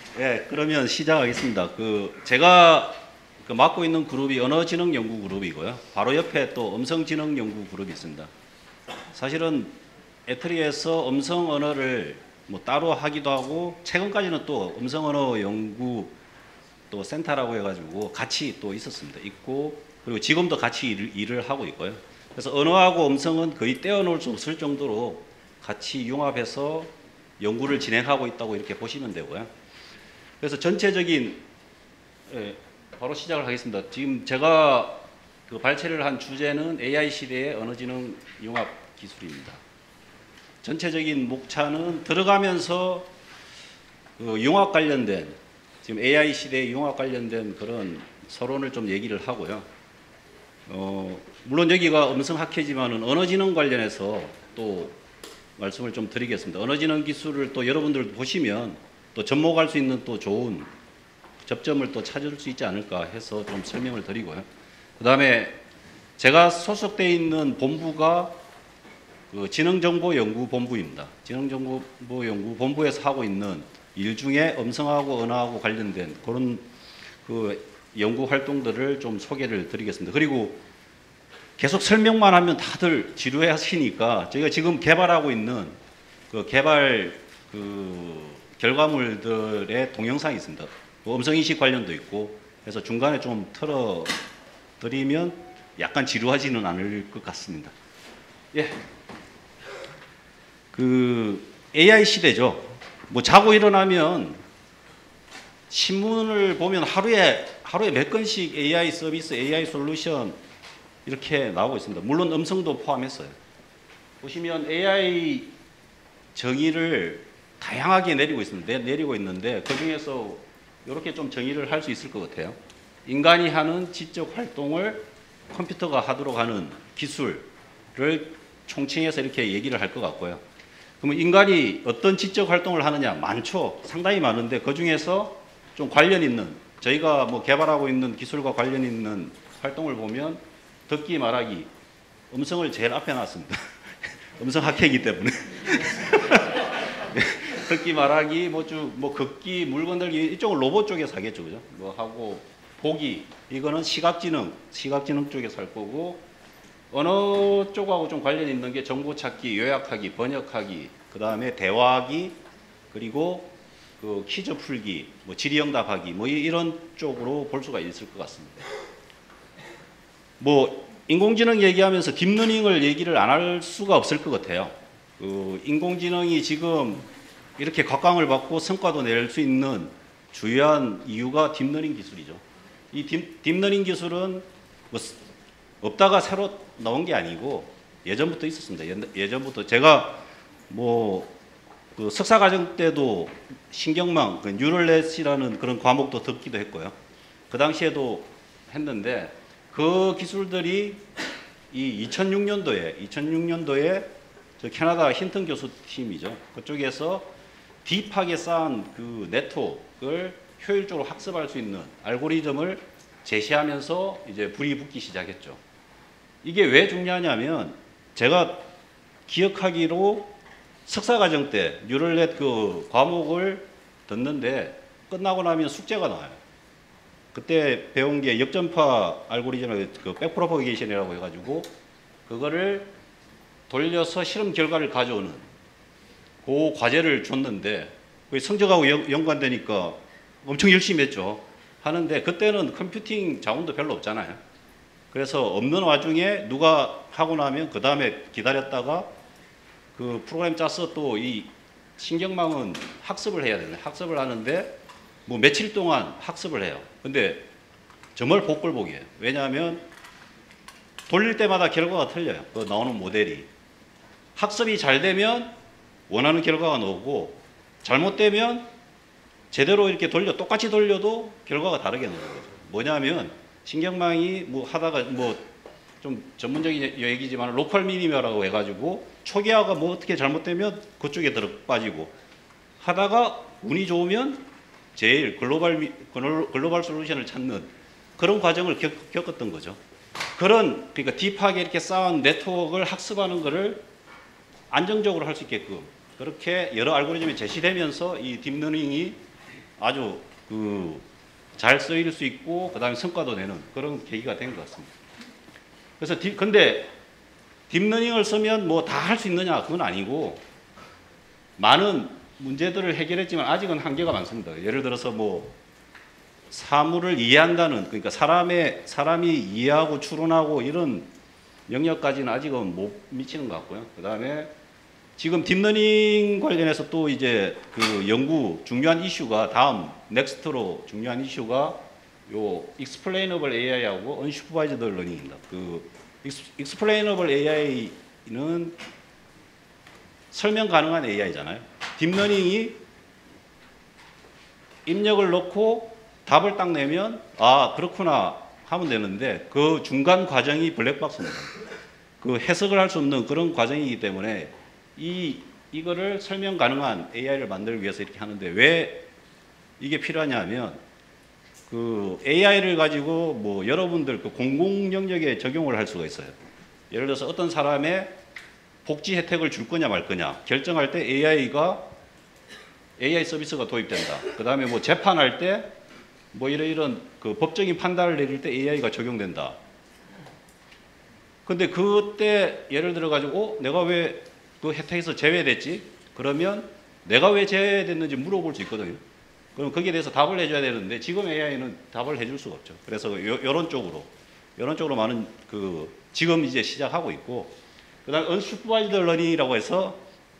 예, 그러면 시작하겠습니다. 제가 맡고 있는 그룹이 언어지능연구 그룹이고요. 바로 옆에 또 음성지능연구 그룹이 있습니다. 사실은 애트리에서 음성 언어를 뭐 따로 하기도 하고 최근까지는 또 음성 언어 연구 또 센터라고 해가지고 같이 또 있었습니다. 있고 그리고 지금도 같이 일을 하고 있고요. 그래서 언어하고 음성은 거의 떼어놓을 수 없을 정도로 같이 융합해서 연구를 진행하고 있다고 이렇게 보시면 되고요. 그래서 전체적인 바로 시작을 하겠습니다. 지금 제가 발췌를 한 주제는 AI 시대의 언어지능 융합 기술입니다. 전체적인 목차는 들어가면서 융합 관련된 지금 AI 시대의 융합 관련된 그런 서론을 좀 얘기를 하고요. 물론 여기가 음성학회지만은 언어지능 관련해서 또 말씀을 좀 드리겠습니다. 언어지능 기술을 또 여러분들 보시면 또 접목할 수 있는 또 좋은 접점을 또 찾을 수 있지 않을까 해서 좀 설명을 드리고요. 그 다음에 제가 소속되어 있는 본부가 지능정보연구본부입니다. 지능정보연구본부에서 하고 있는 일 중에 음성하고 언어하고 관련된 그런 연구 활동들을 좀 소개를 드리겠습니다. 그리고 계속 설명만 하면 다들 지루해 하시니까 저희가 지금 개발하고 있는 개발 결과물들의 동영상이 있습니다. 음성인식 관련도 있고 해서 중간에 좀 틀어드리면 약간 지루하지는 않을 것 같습니다. 예. AI 시대죠. 뭐 자고 일어나면 신문을 보면 하루에 몇 건씩 AI 서비스, AI 솔루션 이렇게 나오고 있습니다. 물론 음성도 포함했어요. 보시면 AI 정의를 다양하게 내리고 있습니다. 내리고 있는데 그 중에서 이렇게 좀 정의를 할 수 있을 것 같아요. 인간이 하는 지적 활동을 컴퓨터가 하도록 하는 기술을 총칭해서 이렇게 얘기를 할 것 같고요. 그러면 인간이 어떤 지적 활동을 하느냐? 많죠. 상당히 많은데 그 중에서 좀 관련 있는 저희가 뭐 개발하고 있는 기술과 관련 있는 활동을 보면 듣기 말하기 음성을 제일 앞에 놨습니다. 음성학회이기 때문에 듣기 말하기 뭐 걷기 물건 들기 이쪽은 로봇 쪽에서 하겠죠, 그죠? 뭐 하고 보기 이거는 시각지능 쪽에서 할 거고 언어 쪽하고 좀 관련 있는 게 정보 찾기, 요약하기, 번역하기, 그 다음에 대화하기, 그리고 퀴즈 풀기, 뭐 질의응답하기, 뭐 이런 쪽으로 볼 수가 있을 것 같습니다. 뭐 인공지능 얘기하면서 딥러닝을 얘기를 안 할 수가 없을 것 같아요. 인공지능이 지금 이렇게 각광을 받고 성과도 낼 수 있는 주요한 이유가 딥러닝 기술이죠. 이 딥러닝 기술은 뭐 없다가 새로 나온 게 아니고 예전부터 있었습니다. 예전부터 제가 석사과정 때도 신경망, 뉴럴넷이라는 그런 과목도 듣기도 했고요. 그 당시에도 했는데 그 기술들이 이 2006년도에 저 캐나다 힌튼 교수 팀이죠. 그쪽에서 딥하게 쌓은 그 네트워크를 효율적으로 학습할 수 있는 알고리즘을 제시하면서 이제 불이 붙기 시작했죠. 이게 왜 중요하냐면 제가 기억하기로 석사과정 때 뉴럴넷 과목을 듣는데 끝나고 나면 숙제가 나와요. 그때 배운 게 역전파 알고리즘의 백프로퍼게이션이라고 해가지고 그거를 돌려서 실험 결과를 가져오는 그 과제를 줬는데 성적하고 연관되니까 엄청 열심히 했죠. 하는데 그때는 컴퓨팅 자원도 별로 없잖아요. 그래서 없는 와중에 누가 하고 나면 그 다음에 기다렸다가 그 프로그램 짜서 또 이 신경망은 학습을 해야 되는데 학습을 하는데 뭐 며칠 동안 학습을 해요. 근데 정말 복불복이에요. 왜냐하면 돌릴 때마다 결과가 틀려요. 그 나오는 모델이. 학습이 잘 되면 원하는 결과가 나오고 잘못되면 제대로 이렇게 똑같이 돌려도 결과가 다르게 나오는 거죠. 뭐냐면 신경망이 뭐 하다가 뭐 좀 전문적인 얘기지만 로컬 미니머라고 해가지고 초기화가 뭐 어떻게 잘못되면 그쪽에 빠지고 하다가 운이 좋으면 제일 글로벌 솔루션을 찾는 그런 과정을 겪었던 거죠. 그러니까 딥하게 이렇게 쌓은 네트워크를 학습하는 것을 안정적으로 할 수 있게끔 그렇게 여러 알고리즘이 제시되면서 이 딥러닝이 아주 잘 쓰일 수 있고 그다음에 성과도 내는 그런 계기가 된 것 같습니다. 그래서 근데 딥러닝을 쓰면 뭐 다 할 수 있느냐 그건 아니고 많은 문제들을 해결했지만 아직은 한계가 많습니다. 예를 들어서 뭐 사물을 이해한다는 그러니까 사람이 이해하고 추론하고 이런 영역까지는 아직은 못 미치는 것 같고요. 그다음에 지금 딥러닝 관련해서 또 이제 그 연구 중요한 이슈가 다음 넥스트로 중요한 이슈가 요 explainable AI하고 unsupervised learning입니다. 그 explainable AI는 설명 가능한 AI잖아요. 딥러닝이 입력을 넣고 답을 딱 내면 아 그렇구나 하면 되는데 그 중간 과정이 블랙박스입니다. 그 해석을 할 수 없는 그런 과정이기 때문에 이거를 설명 가능한 AI를 만들기 위해서 이렇게 하는데 왜 이게 필요하냐면 그 AI를 가지고 뭐 여러분들 그 공공 영역에 적용을 할 수가 있어요. 예를 들어서 어떤 사람의 복지 혜택을 줄 거냐 말 거냐 결정할 때 AI 서비스가 도입된다. 그 다음에 뭐 재판할 때 뭐 이런 그 법적인 판단을 내릴 때 AI가 적용된다. 근데 그때 예를 들어 가지고 내가 왜 그 혜택에서 제외됐지? 그러면 내가 왜 제외됐는지 물어볼 수 있거든요. 그럼 거기에 대해서 답을 해줘야 되는데 지금 AI는 답을 해줄 수가 없죠. 그래서 이런 쪽으로 많은 지금 이제 시작하고 있고 그다음 unsupervised learning이라고 해서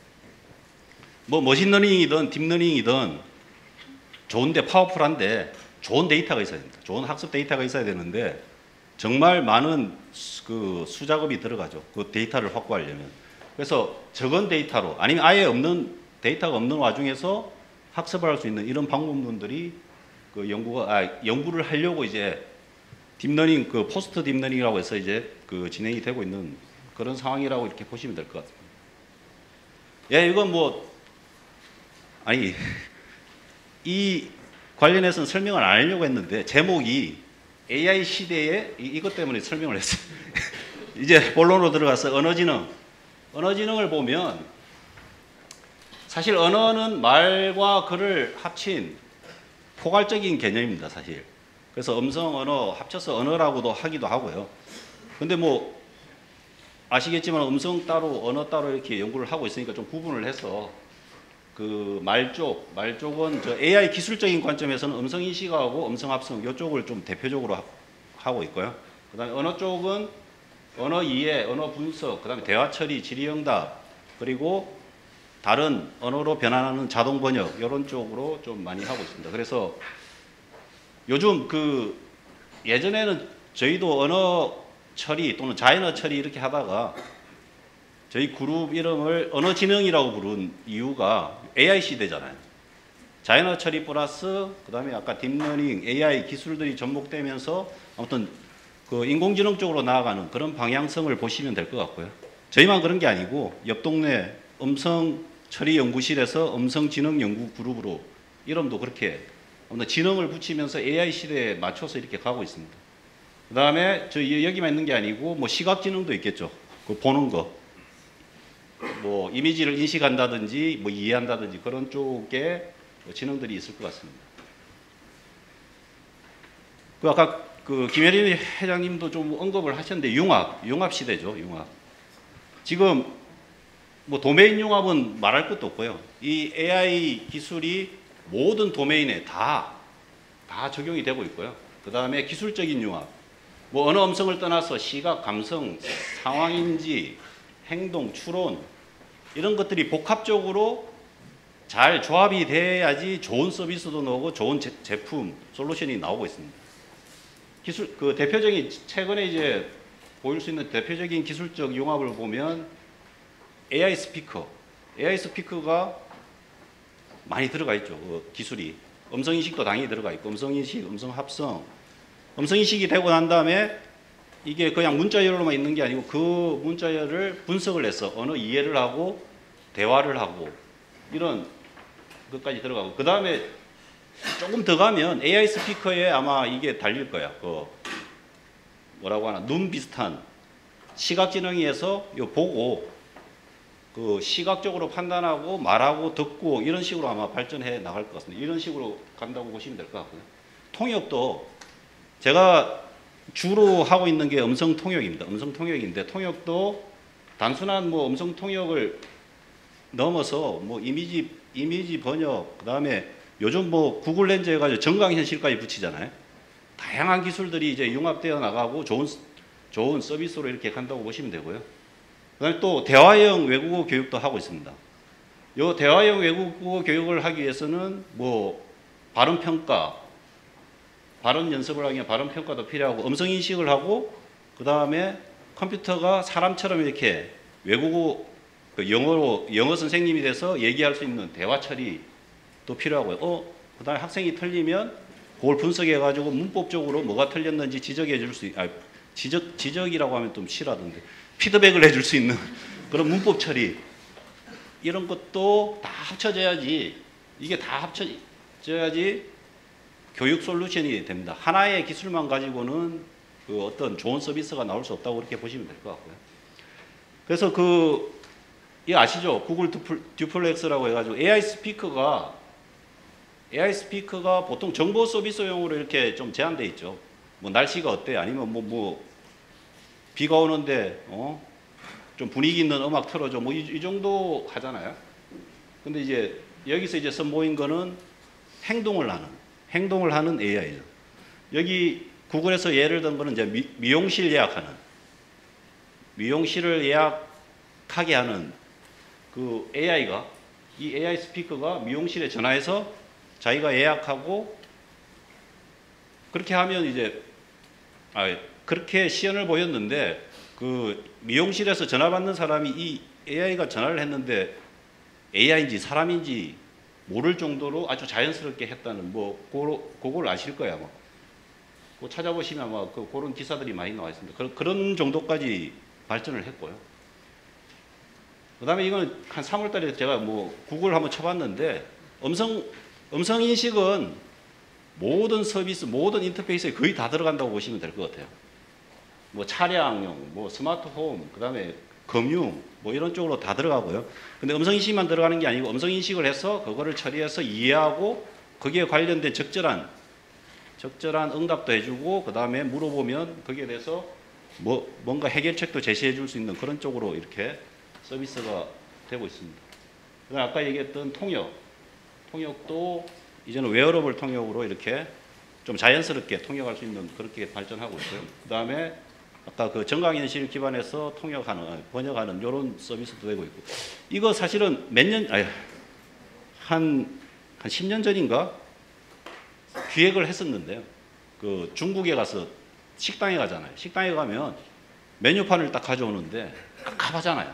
뭐 머신러닝이든 딥러닝이든 좋은데 파워풀한데 좋은 데이터가 있어야 됩니다. 좋은 학습 데이터가 있어야 되는데 정말 많은 그 수작업이 들어가죠. 그 데이터를 확보하려면. 그래서 적은 데이터로 아니면 아예 없는 데이터가 없는 와중에서 학습을 할 수 있는 이런 방법론들이 그 연구를 하려고 이제 딥러닝 그 포스트 딥러닝이라고 해서 이제 그 진행이 되고 있는 그런 상황이라고 이렇게 보시면 될 것 같습니다. 예, 이건 뭐 아니 이 관련해서는 설명을 안 하려고 했는데 제목이 AI 시대에 이것 때문에 설명을 했어요. 이제 본론으로 들어가서 언어지능. 언어지능을 보면 사실 언어는 말과 글을 합친 포괄적인 개념입니다. 사실. 그래서 음성, 언어 합쳐서 언어라고도 하기도 하고요. 근데 뭐 아시겠지만 음성 따로 언어 따로 이렇게 연구를 하고 있으니까 좀 구분을 해서 그 말쪽은 저 AI 기술적인 관점에서는 음성 인식하고 음성 합성 이쪽을 좀 대표적으로 하고 있고요. 그다음에 언어 쪽은 언어 이해, 언어 분석, 그다음에 대화 처리, 질의응답 그리고 다른 언어로 변환하는 자동 번역 이런 쪽으로 좀 많이 하고 있습니다. 그래서 요즘 그 예전에는 저희도 언어 처리 또는 자연어 처리 이렇게 하다가 저희 그룹 이름을 언어지능이라고 부른 이유가 AI 시대잖아요. 자연어 처리 플러스 그다음에 아까 딥러닝, AI 기술들이 접목되면서 아무튼 그 인공지능 쪽으로 나아가는 그런 방향성을 보시면 될 것 같고요. 저희만 그런 게 아니고 옆 동네 음성 처리 연구실에서 음성지능 연구 그룹으로 이름도 그렇게 지능을 붙이면서 AI 시대에 맞춰서 이렇게 가고 있습니다. 그다음에 저 여기만 있는 게 아니고 뭐 시각지능도 있겠죠. 그 보는 거. 뭐 이미지를 인식한다든지 뭐 이해한다든지 그런 쪽에 지능들이 있을 것 같습니다. 그 아까 그 김혜린 회장님도 좀 언급을 하셨는데 융합 시대죠. 융합. 지금 뭐 도메인 융합은 말할 것도 없고요. 이 AI 기술이 모든 도메인에 다 적용이 되고 있고요. 그 다음에 기술적인 융합. 뭐 언어 음성을 떠나서 시각, 감성, 상황인지, 행동, 추론 이런 것들이 복합적으로 잘 조합이 돼야지 좋은 서비스도 나오고 좋은 제품, 솔루션이 나오고 있습니다. 기술 그 대표적인 최근에 이제 보일 수 있는 대표적인 기술적 융합을 보면 AI 스피커가 많이 들어가 있죠. 그 기술이 음성 인식도 당연히 들어가 있고 음성 인식, 음성 합성, 음성 인식이 되고 난 다음에 이게 그냥 문자열로만 있는 게 아니고 그 문자열을 분석을 해서 언어 이해를 하고 대화를 하고 이런 것까지 들어가고 그 다음에 조금 더 가면 AI 스피커에 아마 이게 달릴 거야. 그 뭐라고 하나 눈 비슷한 시각지능에서 요 보고 그 시각적으로 판단하고 말하고 듣고 이런 식으로 아마 발전해 나갈 것 같습니다. 이런 식으로 간다고 보시면 될 것 같고요. 통역도 제가 주로 하고 있는 게 음성 통역입니다. 음성 통역인데 통역도 단순한 뭐 음성 통역을 넘어서 뭐 이미지 번역, 그다음에 요즘 뭐 구글 렌즈 해가지고 정강현실까지 붙이잖아요. 다양한 기술들이 이제 융합되어 나가고 좋은 서비스로 이렇게 간다고 보시면 되고요. 그다음에 또 대화형 외국어 교육도 하고 있습니다. 요 대화형 외국어 교육을 하기 위해서는 뭐 발음 평가, 발음 연습을 하기 위해 발음 평가도 필요하고 음성 인식을 하고 그다음에 컴퓨터가 사람처럼 이렇게 외국어 그 영어 선생님이 돼서 얘기할 수 있는 대화 처리도 필요하고요. 그다음에 학생이 틀리면 그걸 분석해 가지고 문법적으로 뭐가 틀렸는지 지적해 줄 수 지적이라고 하면 좀 싫어하던데 피드백을 해줄 수 있는 그런 문법 처리 이런 것도 다 합쳐져야지 이게 다 합쳐져야지 교육 솔루션이 됩니다. 하나의 기술만 가지고는 그 어떤 좋은 서비스가 나올 수 없다고 그렇게 보시면 될 것 같고요. 그래서 이 아시죠? 구글 듀플렉스라고 해가지고 AI 스피커가 보통 정보 서비스용으로 이렇게 좀 제한돼 있죠. 뭐 날씨가 어때? 아니면 뭐 비가 오는데 좀 분위기 있는 음악 틀어줘. 뭐 이 정도 하잖아요. 근데 이제 여기서 이제 선보인 거는 행동을 하는 AI죠. 여기 구글에서 예를 든 거는 이제 미용실 예약하는 미용실을 예약하게 하는 그 AI가 이 AI 스피커가 미용실에 전화해서 자기가 예약하고 그렇게 하면 이제 그렇게 시연을 보였는데 그 미용실에서 전화 받는 사람이 이 AI가 전화를 했는데 AI인지 사람인지 모를 정도로 아주 자연스럽게 했다는 뭐 그걸 아실 거예요 아마. 그거 찾아보시면 아마 그런 기사들이 많이 나와 있습니다. 그런 정도까지 발전을 했고요. 그다음에 이거는 한 3월달에 제가 뭐 구글 한번 쳐봤는데 음성 인식은 모든 서비스, 모든 인터페이스에 거의 다 들어간다고 보시면 될 것 같아요. 뭐 차량용, 뭐 스마트홈, 그다음에 금융, 뭐 이런 쪽으로 다 들어가고요. 근데 음성 인식만 들어가는 게 아니고 음성 인식을 해서 그거를 처리해서 이해하고 거기에 관련된 적절한 응답도 해주고 그다음에 물어보면 거기에 대해서 뭔가 해결책도 제시해 줄 수 있는 그런 쪽으로 이렇게 서비스가 되고 있습니다. 그다음 아까 얘기했던 통역도 이제는 웨어러블 통역으로 이렇게 좀 자연스럽게 통역할 수 있는 그렇게 발전하고 있고요. 그다음에 아까 그 정강현실 기반에서 번역하는 이런 서비스도 되고 있고 이거 사실은 한 10년 전인가 기획을 했었는데요. 그 중국에 가서 식당에 가잖아요. 식당에 가면 메뉴판을 딱 가져오는데 깝깝하잖아요.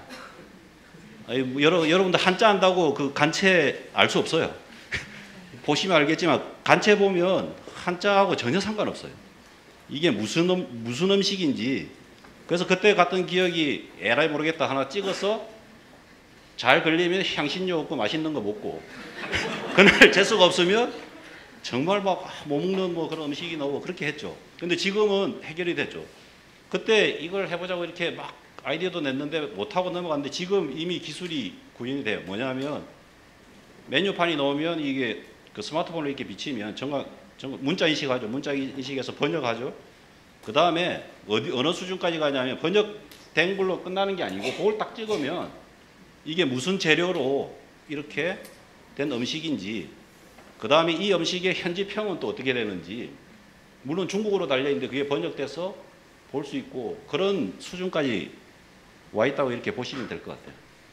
여러분들 한자 안다고 그 간체 알 수 없어요. 보시면 알겠지만 간체 보면 한자하고 전혀 상관없어요. 이게 무슨 음식인지. 그래서 그때 갔던 기억이 에라이 모르겠다 하나 찍어서 잘 걸리면 향신료 없고 맛있는 거 먹고 그날 재수가 없으면 정말 막 못 먹는 뭐 그런 음식이 나오고 그렇게 했죠. 근데 지금은 해결이 됐죠. 그때 이걸 해보자고 이렇게 막 아이디어도 냈는데 못하고 넘어갔는데 지금 이미 기술이 구현이 돼요. 뭐냐면 메뉴판이 나오면 이게 그 스마트폰을 이렇게 비치면 문자 인식하죠. 문자 인식해서 번역하죠. 그 다음에 어느 수준까지 가냐면 번역된 걸로 끝나는 게 아니고 그걸 딱 찍으면 이게 무슨 재료로 이렇게 된 음식인지 그 다음에 이 음식의 현지평은 또 어떻게 되는지 물론 중국어로 달려있는데 그게 번역돼서 볼 수 있고 그런 수준까지 와 있다고 이렇게 보시면 될 것 같아요.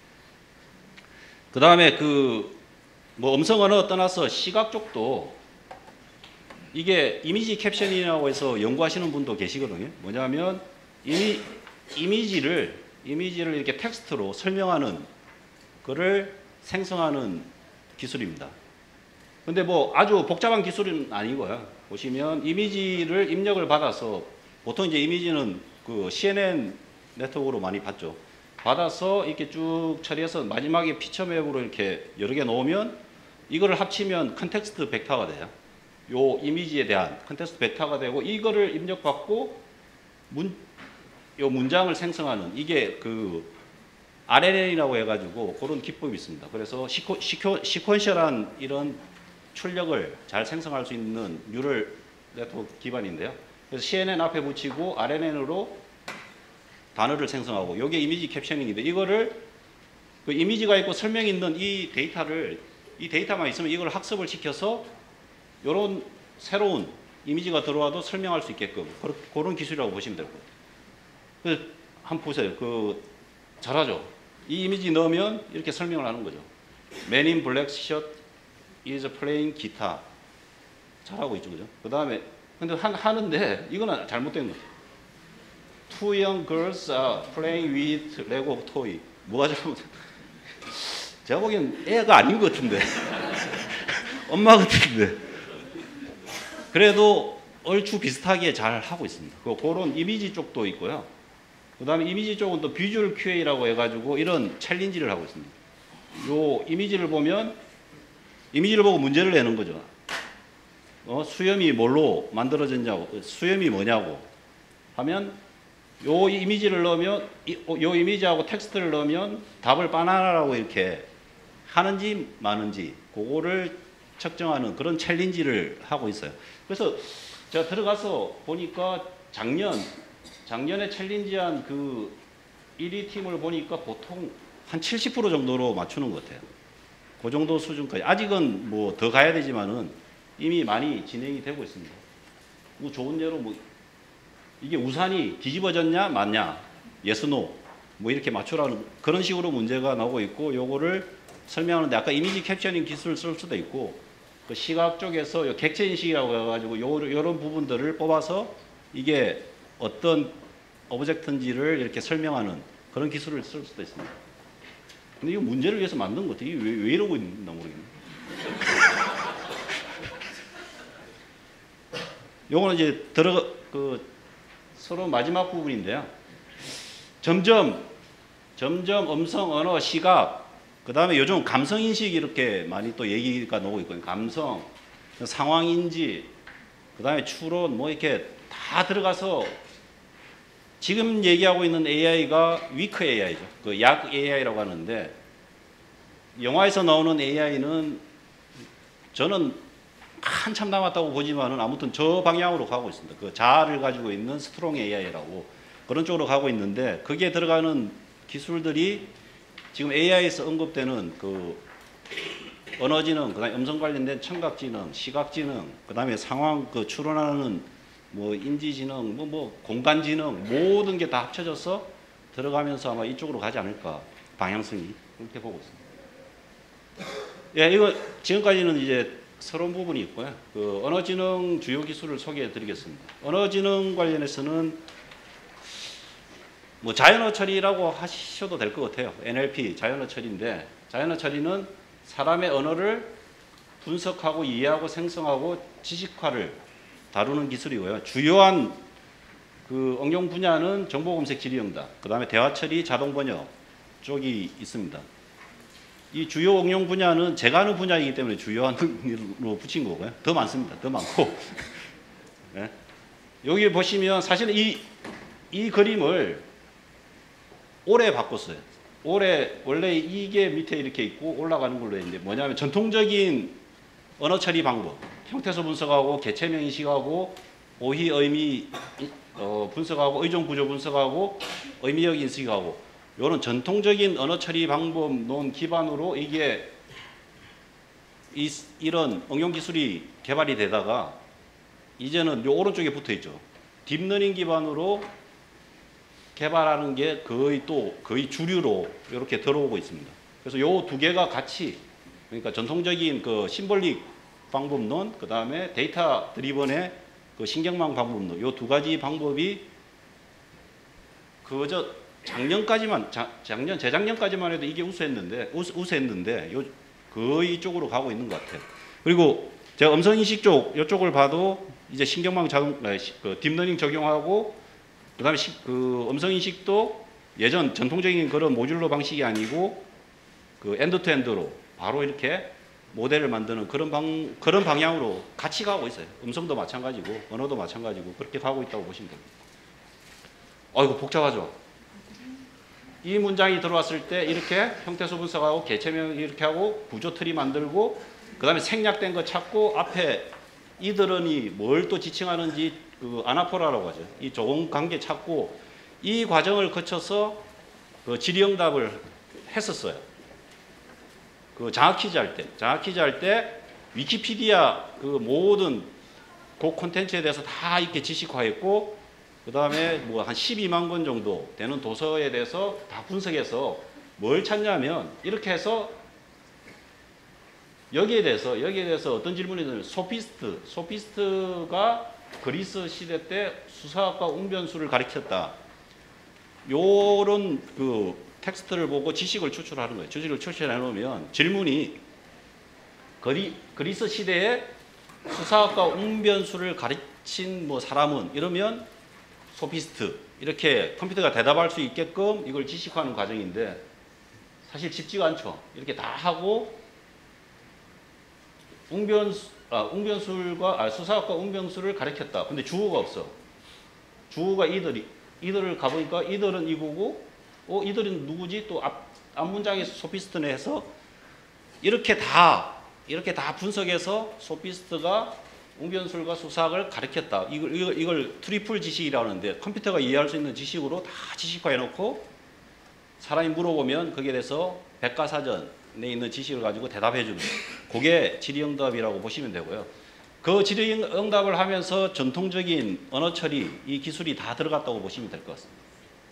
그 다음에 뭐 음성 언어 떠나서 시각 쪽도 이게 이미지 캡션이라고 해서 연구하시는 분도 계시거든요. 뭐냐면 이미지를 이렇게 텍스트로 설명하는 거를 생성하는 기술입니다. 근데 뭐 아주 복잡한 기술은 아니고요. 보시면 이미지를 입력을 받아서 보통 이제 이미지는 그 CNN 네트워크로 많이 봤죠. 받아서 이렇게 쭉 처리해서 마지막에 피처맵으로 이렇게 여러 개 놓으면 이거를 합치면 컨텍스트 벡터가 돼요. 요 이미지에 대한 컨텍스트 벡터가 되고 이거를 입력받고 요 문장을 생성하는 이게 RNN이라고 해가지고 그런 기법이 있습니다. 그래서 시퀀셜한 이런 출력을 잘 생성할 수 있는 뉴럴 네트워크 기반인데요. 그래서 CNN 앞에 붙이고 RNN으로 단어를 생성하고 이게 이미지 캡셔닝인데 이거를 그 이미지가 있고 설명이 있는 이 데이터만 있으면 이걸 학습을 시켜서 이런 새로운 이미지가 들어와도 설명할 수 있게끔 그런 기술이라고 보시면 될 것 같아요. 그래서 한번 보세요. 잘하죠. 이 이미지 넣으면 이렇게 설명을 하는 거죠. Man in black shirt is playing guitar. 잘하고 있죠, 그죠? 그 다음에 근데 하는데 이거는 잘못된 거죠. Two young girls are playing with Lego toy. 뭐가 잘못? 제가 보기엔 애가 아닌 것 같은데. 엄마 같은데. 그래도 얼추 비슷하게 잘 하고 있습니다. 그런 이미지 쪽도 있고요. 그 다음에 이미지 쪽은 또 비주얼 QA라고 해가지고 이런 챌린지를 하고 있습니다. 요 이미지를 보면 이미지를 보고 문제를 내는 거죠. 수염이 뭘로 만들어졌냐고, 수염이 뭐냐고 하면 요 이미지를 넣으면 요 이미지하고 텍스트를 넣으면 답을 바나나라고 이렇게 하는지 마는지 그거를 측정하는 그런 챌린지를 하고 있어요. 그래서 제가 들어가서 보니까 작년에 챌린지한 그 1위 팀을 보니까 보통 한 70% 정도로 맞추는 것 같아요. 그 정도 수준까지. 아직은 뭐 더 가야 되지만은 이미 많이 진행이 되고 있습니다. 뭐 좋은 예로 뭐 이게 우산이 뒤집어졌냐 맞냐 yes no 뭐 이렇게 맞추라는 그런 식으로 문제가 나오고 있고 요거를 설명하는데 아까 이미지 캡처닝 기술을 쓸 수도 있고 그 시각 쪽에서 요 객체 인식이라고 해가지고 요런 부분들을 뽑아서 이게 어떤 오브젝트인지를 이렇게 설명하는 그런 기술을 쓸 수도 있습니다. 근데 이거 문제를 위해서 만든 것 같아요. 이게 왜 이러고 있나 모르겠네. 요거는 이제 서로 마지막 부분인데요. 점점 음성, 언어, 시각, 그 다음에 요즘 감성인식 이렇게 많이 또 얘기가 나오고 있거든요. 감성, 상황인지, 그 다음에 추론, 뭐 이렇게 다 들어가서 지금 얘기하고 있는 AI가 위크 AI죠. 그 약 AI라고 하는데 영화에서 나오는 AI는 저는 한참 남았다고 보지만은 아무튼 저 방향으로 가고 있습니다. 그 자아를 가지고 있는 스트롱 AI라고 그런 쪽으로 가고 있는데 거기에 들어가는 기술들이 지금 AI에서 언급되는 그 언어지능, 그다음에 음성 관련된 청각지능, 시각지능, 그다음에 상황 그 추론하는 뭐 인지지능, 뭐 공간지능 모든 게 다 합쳐져서 들어가면서 아마 이쪽으로 가지 않을까 방향성이 그렇게 보고 있습니다. 예, 이거 지금까지는 이제 새로운 부분이 있고요. 그 언어지능 주요 기술을 소개해드리겠습니다. 언어지능 관련해서는 뭐 자연어 처리라고 하셔도 될 것 같아요. NLP 자연어 처리인데 자연어 처리는 사람의 언어를 분석하고 이해하고 생성하고 지식화를 다루는 기술이고요. 주요한 그 응용 분야는 정보검색 질의응답, 그 다음에 대화처리 자동번역 쪽이 있습니다. 이 주요 응용 분야는 제가 하는 분야이기 때문에 주요한으로 붙인 거고요. 더 많습니다. 더 많고. 네. 여기 보시면 사실은 이 그림을 올해 바꿨어요. 올해 원래 이게 밑에 이렇게 있고 올라가는 걸로 했는데 뭐냐면 전통적인 언어 처리 방법, 형태소 분석하고 개체명 인식하고 오희 의미 분석하고 의존 구조 분석하고 의미역 인식하고 이런 전통적인 언어 처리 방법론 기반으로 이게 이런 응용 기술이 개발이 되다가 이제는 요 오른쪽에 붙어 있죠. 딥러닝 기반으로 개발하는 게 거의 주류로 이렇게 들어오고 있습니다. 그래서 요 두 개가 같이 그러니까 전통적인 그 심볼릭 방법론, 그 다음에 데이터 드리븐의 그 신경망 방법론, 요 두 가지 방법이 재작년까지만 해도 이게 우수했는데 거의 이쪽으로 가고 있는 것 같아요. 그리고 제가 음성인식 쪽 이쪽을 봐도 이제 신경망 그 딥러닝 적용하고 그다음에 그 음성인식도 예전 전통적인 그런 모듈러 방식이 아니고 그 엔드투엔드로 바로 이렇게 모델을 만드는 그런 방향으로 같이 가고 있어요. 음성도 마찬가지고 언어도 마찬가지고 그렇게 가고 있다고 보시면 됩니다. 이거 복잡하죠? 이 문장이 들어왔을 때 이렇게 형태소 분석하고 개체명 이렇게 하고 구조 트리 만들고 그 다음에 생략된 거 찾고 앞에 이들은이 뭘 또 지칭하는지 그 아나포라라고 하죠. 이 조공 관계 찾고 이 과정을 거쳐서 그 질의응답을 했었어요. 그 장학 퀴즈 할 때 위키피디아 그 모든 그 콘텐츠에 대해서 다 이렇게 지식화했고 그 다음에 뭐 한 12만 권 정도 되는 도서에 대해서 다 분석해서 뭘 찾냐면 이렇게 해서 여기에 대해서 어떤 질문이 있냐면 소피스트가 그리스 시대 때 수사학과 웅변수를 가리켰다. 요런 그 텍스트를 보고 지식을 추출하는 거예요. 지식을 추출해 놓으면 질문이 그리스 시대에 수사학과 웅변수를 가르친 뭐 사람은 이러면 소피스트 이렇게 컴퓨터가 대답할 수 있게끔 이걸 지식화하는 과정인데 사실 쉽지가 않죠. 이렇게 다 하고 수사학과 웅변수를 가르쳤다. 근데 주어가 없어. 주어가 이들을 가보니까 이들은 이거고 이들은 누구지? 또 앞 문장에서 소피스트네 해서 이렇게 다 분석해서 소피스트가 웅변술과 수사학을 가르쳤다. 이걸 트리플 지식이라고 하는데 컴퓨터가 이해할 수 있는 지식으로 다 지식화해 놓고 사람이 물어보면 거기에 대해서 백과사전에 있는 지식을 가지고 대답해 주는 그게 질의응답이라고 보시면 되고요. 그 질의응답을 하면서 전통적인 언어 처리 이 기술이 다 들어갔다고 보시면 될 것 같습니다.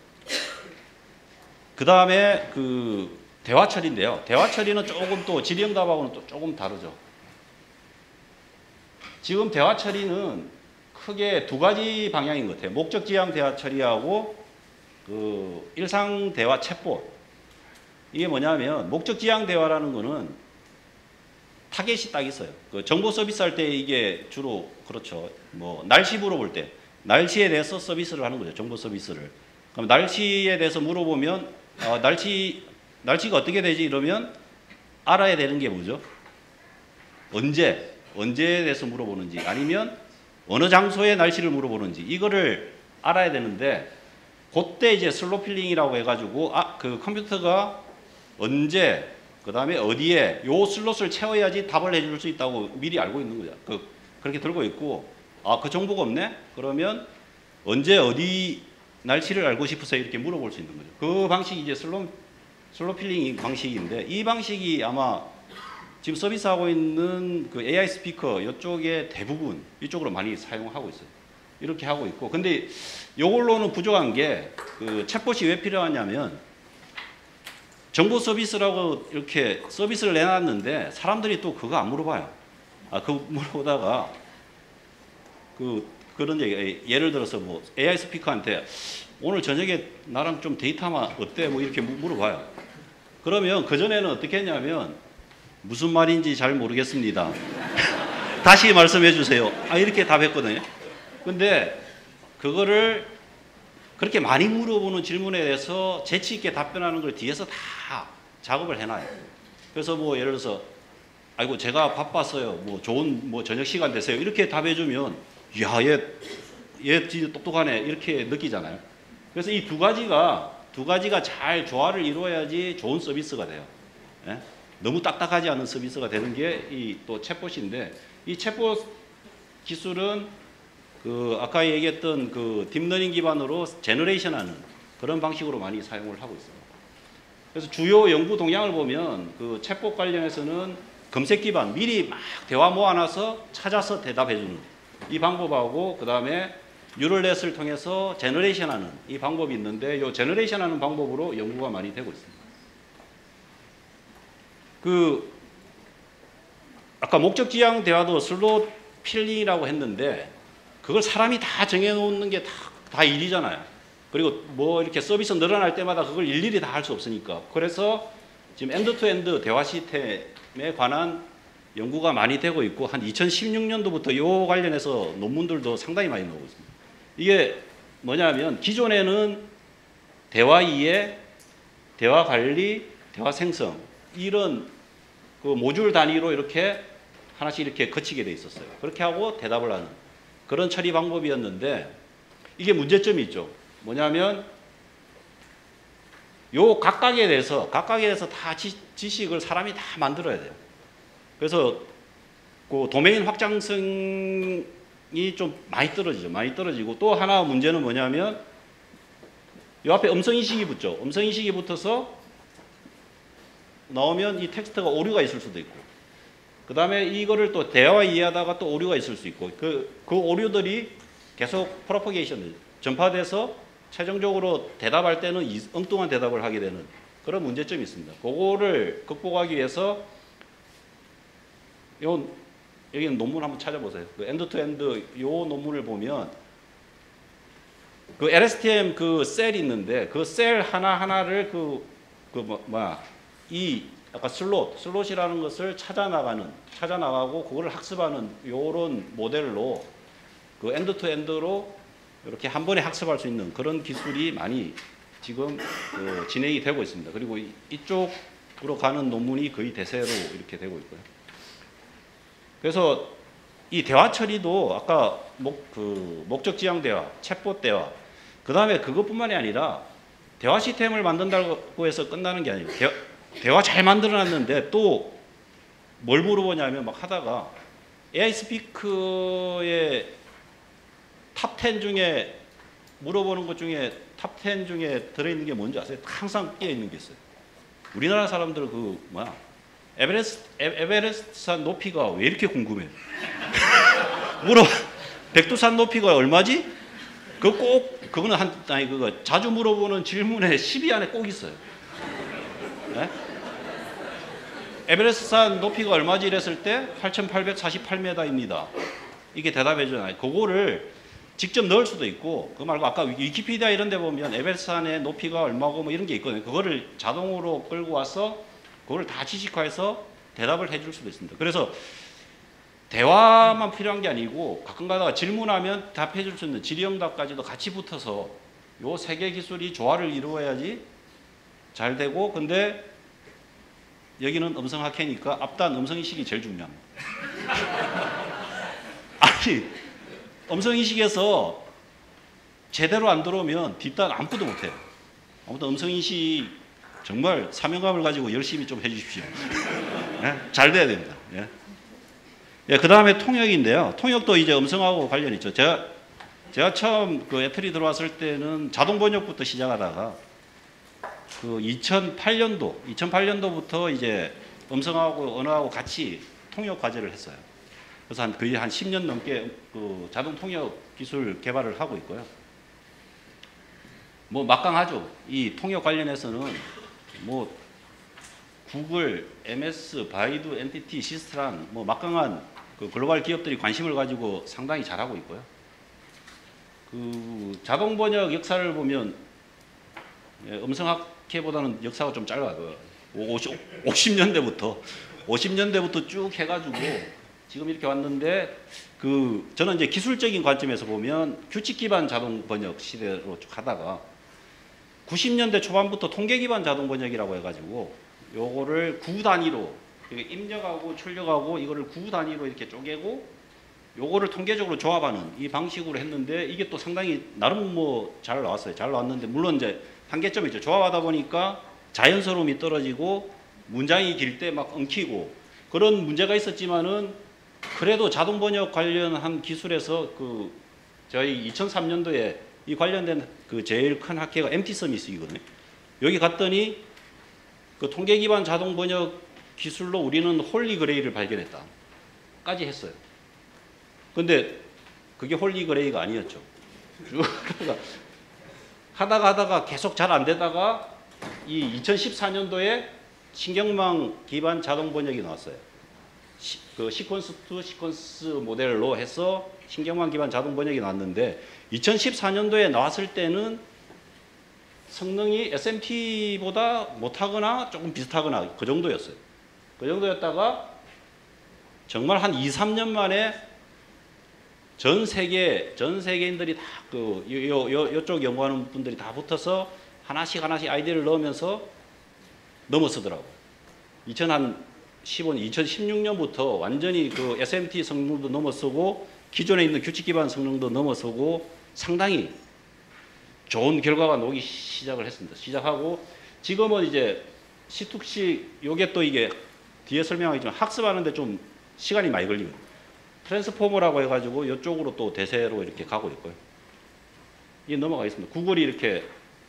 그 다음에 그 대화 처리인데요. 대화 처리는 조금 또 질의응답하고는 또 조금 다르죠. 지금 대화 처리는 크게 두 가지 방향인 것 같아요. 목적지향 대화 처리하고 그 일상 대화 챗봇. 이게 뭐냐면 목적지향 대화라는 거는 타겟이 딱 있어요. 그 정보 서비스 할 때 이게 주로 그렇죠. 뭐 날씨 물어볼 때 날씨에 대해서 서비스를 하는 거죠. 정보 서비스를. 그럼 날씨에 대해서 물어보면 날씨가 어떻게 되지 이러면 알아야 되는 게 뭐죠? 언제에 대해서 물어보는지 아니면 어느 장소의 날씨를 물어보는지 이거를 알아야 되는데 그때 이제 슬로 필링이라고 해가지고 그 컴퓨터가 언제 그 다음에 어디에 요 슬롯을 채워야지 답을 해줄 수 있다고 미리 알고 있는 거죠. 그렇게 들고 있고 그 정보가 없네? 그러면 언제 어디 날씨를 알고 싶어서 이렇게 물어볼 수 있는 거죠. 그 방식이 이제 슬로 필링 방식인데 이 방식이 아마 지금 서비스하고 있는 그 AI 스피커 이쪽에 대부분 이쪽으로 많이 사용하고 있어요. 이렇게 하고 있고 근데 이걸로는 부족한 게 그 챗봇이 왜 필요하냐면 정보 서비스라고 이렇게 서비스를 내놨는데 사람들이 또 그거 안 물어봐요. 그거 물어보다가 그런 얘기 예를 들어서 뭐 AI 스피커한테 오늘 저녁에 나랑 좀 데이트하면 어때? 뭐 이렇게 물어봐요. 그러면 그전에는 어떻게 했냐면 무슨 말인지 잘 모르겠습니다. 다시 말씀해 주세요. 이렇게 답했거든요. 근데 그거를 그렇게 많이 물어보는 질문에 대해서 재치 있게 답변하는 걸 뒤에서 다 작업을 해놔요. 그래서 뭐 예를 들어서 아이고 제가 바빴어요. 뭐 좋은 뭐 저녁 시간 되세요. 이렇게 답해주면 야, 얘 진짜 똑똑하네 이렇게 느끼잖아요. 그래서 이 두 가지가 잘 조화를 이루어야지 좋은 서비스가 돼요. 예? 너무 딱딱하지 않은 서비스가 되는 게 이 또 챗봇인데 이 챗봇 기술은 그 아까 얘기했던 그 딥러닝 기반으로 제너레이션하는 그런 방식으로 많이 사용을 하고 있습니다. 그래서 주요 연구 동향을 보면 그 챗봇 관련해서는 검색 기반 미리 막 대화 모아놔서 찾아서 대답해주는 이 방법하고 그 다음에 뉴럴넷을 통해서 제너레이션하는 이 방법이 있는데 이 제너레이션하는 방법으로 연구가 많이 되고 있습니다. 그 아까 목적지향 대화도 슬롯 필링이라고 했는데 그걸 사람이 다 정해놓는 게 다 일이잖아요. 그리고 뭐 이렇게 서비스 늘어날 때마다 그걸 일일이 다 할 수 없으니까. 그래서 지금 엔드투엔드 대화 시스템에 관한 연구가 많이 되고 있고 한 2016년도부터 이 관련해서 논문들도 상당히 많이 나오고 있습니다. 이게 뭐냐면 기존에는 대화 이해, 대화 관리, 대화 생성 이런 그 모듈 단위로 이렇게 하나씩 이렇게 거치게 돼 있었어요. 그렇게 하고 대답을 하는 그런 처리 방법이었는데 이게 문제점이 있죠. 뭐냐면 요 각각에 대해서 다 지식을 사람이 다 만들어야 돼요. 그래서 그 도메인 확장성이 좀 많이 떨어지고 또 하나 문제는 뭐냐면 요 앞에 음성인식이 붙죠. 음성인식이 붙어서 나오면 이 텍스트가 오류가 있을 수도 있고, 그 다음에 이거를 또 대화와 이해하다가 또 오류가 있을 수 있고, 그 오류들이 계속 프로퍼게이션, 전파돼서 최종적으로 대답할 때는 엉뚱한 대답을 하게 되는 그런 문제점이 있습니다. 그거를 극복하기 위해서 여기는 논문 한번 찾아보세요. 그 엔드 투 엔드 요 논문을 보면 그 LSTM 그 셀이 있는데 그 셀 하나하나를 이 아까 슬롯이라는 것을 찾아나가고 그거를 학습하는 요런 모델로 그 엔드 투 엔드로 이렇게 한 번에 학습할 수 있는 그런 기술이 많이 지금 진행이 되고 있습니다. 그리고 이쪽으로 가는 논문이 거의 대세로 이렇게 되고 있고요. 그래서 이 대화 처리도 아까 목적 지향 대화, 챗봇 대화, 그 다음에 그것뿐만이 아니라 대화 시스템을 만든다고 해서 끝나는 게 아니에요. 대화 잘 만들어놨는데 또 뭘 물어보냐면 막 하다가 AI 스피커의 탑 10 중에 물어보는 것 중에 탑 10 중에 들어있는 게 뭔지 아세요? 항상 끼어있는 게 있어요. 우리나라 사람들 에베레스트산 높이가 왜 이렇게 궁금해요? 백두산 높이가 얼마지? 그거는 그거 자주 물어보는 질문에 10위 안에 꼭 있어요. 네? 에베레스트산 높이가 얼마지 이랬을 때 8,848m입니다. 이게 대답해 주잖아요. 그거를 직접 넣을 수도 있고, 그 말고 아까 위키피디아 이런 데 보면 에베레스트산의 높이가 얼마고 뭐 이런 게 있거든요. 그거를 자동으로 끌고 와서 그거를 다 지식화해서 대답을 해줄 수도 있습니다. 그래서 대화만 필요한 게 아니고 가끔 가다가 질문하면 답해 줄 수 있는 질의응답까지도 같이 붙어서 요 세 개 기술이 조화를 이루어야지 잘 되고, 근데 여기는 음성학회니까 앞단 음성인식이 제일 중요합니다. 아니, 음성인식에서 제대로 안 들어오면 뒷단 아무것도 못해요. 아무튼 음성인식 정말 사명감을 가지고 열심히 좀 해주십시오. 네? 잘 돼야 됩니다. 예. 예, 그 다음에 통역인데요. 통역도 이제 음성하고 관련이 있죠. 제가 처음 그 애플이 들어왔을 때는 자동 번역부터 시작하다가 그 2008년도부터 이제 음성하고 언어하고 같이 통역 과제를 했어요. 그래서 거의 한 10년 넘게 그 자동 통역 기술 개발을 하고 있고요. 뭐 막강하죠. 이 통역 관련해서는 뭐 구글, MS, 바이두, NTT, 시스트란 뭐 막강한 그 글로벌 기업들이 관심을 가지고 상당히 잘하고 있고요. 그 자동 번역 역사를 보면 음성학회보다는 역사가 좀 짧아요. 50년대부터 쭉 해가지고 지금 이렇게 왔는데, 저는 이제 기술적인 관점에서 보면 규칙 기반 자동 번역 시대로 쭉 하다가 90년대 초반부터 통계 기반 자동 번역이라고 해가지고 요거를 구 단위로 입력하고 출력하고 이거를 구 단위로 이렇게 쪼개고 요거를 통계적으로 조합하는 이 방식으로 했는데, 이게 또 상당히 나름 뭐 잘 나왔어요. 잘 나왔는데 물론 이제 한계점이 있죠. 조합하다 보니까 자연스러움이 떨어지고 문장이 길 때 막 엉키고 그런 문제가 있었지만은, 그래도 자동 번역 관련한 기술에서 저희 2003년도에 이 관련된 그 제일 큰 학회가 MT 서밋이거든요. 여기 갔더니 그 통계 기반 자동 번역 기술로 우리는 홀리 그레이를 발견했다까지 했어요. 근데 그게 홀리 그레이가 아니었죠. 쭉 하다가 계속 잘 안 되다가 이 2014년도에 신경망 기반 자동 번역이 나왔어요. 그 시퀀스 투 시퀀스 모델로 해서 신경망 기반 자동 번역이 나왔는데, 2014년도에 나왔을 때는 성능이 SMT보다 못하거나 조금 비슷하거나 그 정도였어요. 그 정도였다가 정말 한 2, 3년 만에 전 세계인들이 다 요쪽 연구하는 분들이 다 붙어서 하나씩 아이디어를 넣으면서 넘어서더라고요. 2016년부터 완전히 그 SMT 성능도 넘어서고 기존에 있는 규칙 기반 성능도 넘어서고 상당히 좋은 결과가 나오기 시작을 했습니다. 시작하고 지금은 이제 C2C 요게 또 이게 뒤에 설명하겠지만 학습하는데 좀 시간이 많이 걸리거든요. 트랜스포머라고 해가지고 이쪽으로 또 대세로 이렇게 가고 있고요. 이게 넘어가겠습니다. 구글이 이렇게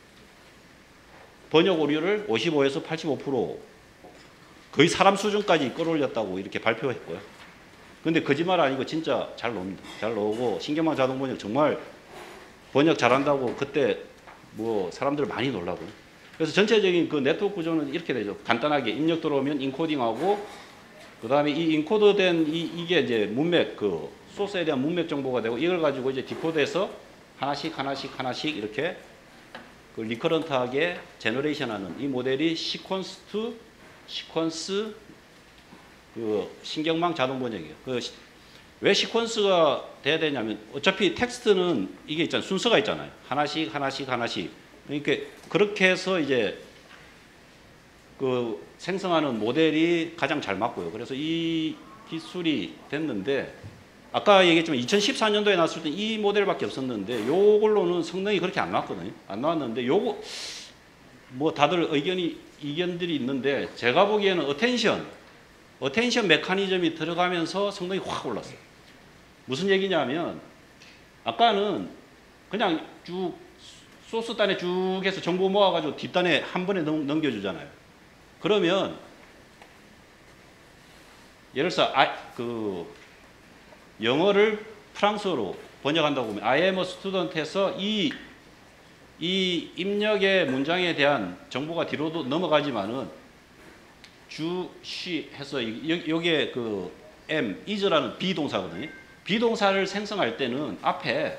번역 오류를 55에서 85% 거의 사람 수준까지 끌어올렸다고 이렇게 발표했고요. 근데 거짓말 아니고 진짜 잘 나옵니다. 잘 나오고 신경망 자동 번역 정말 번역 잘한다고 그때 뭐 사람들 많이 놀라고요. 그래서 전체적인 그 네트워크 구조는 이렇게 되죠. 간단하게 입력 들어오면 인코딩하고 그 다음에 이 인코드된 이게 이제 문맥 그 소스에 대한 문맥 정보가 되고 이걸 가지고 이제 디코드해서 하나씩 이렇게 그 리커런트하게 제너레이션하는 이 모델이 시퀀스 투 시퀀스 그 신경망 자동 번역이에요. 왜 시퀀스가 돼야 되냐면 어차피 텍스트는 이게 있잖아요. 순서가 있잖아요. 하나씩. 그러니까 그렇게 해서 이제 그 생성하는 모델이 가장 잘 맞고요. 그래서 이 기술이 됐는데 아까 얘기했지만 2014년도에 나왔을 때 이 모델밖에 없었는데 요걸로는 성능이 그렇게 안 나왔거든요. 안 나왔는데 요거 뭐 다들 이견들이 있는데 제가 보기에는 어텐션 메커니즘이 들어가면서 성능이 확 올랐어요. 무슨 얘기냐면 아까는 그냥 쭉 소스단에 쭉 해서 정보 모아가지고 뒷단에 한 번에 넘겨주잖아요. 그러면 예를 들어서 영어를 프랑스어로 번역한다고 보면 I am a student에서 이 입력의 문장에 대한 정보가 뒤로도 넘어가지만은 쉬 해서 여기에 그 is라는 비동사거든요. 비동사를 생성할 때는 앞에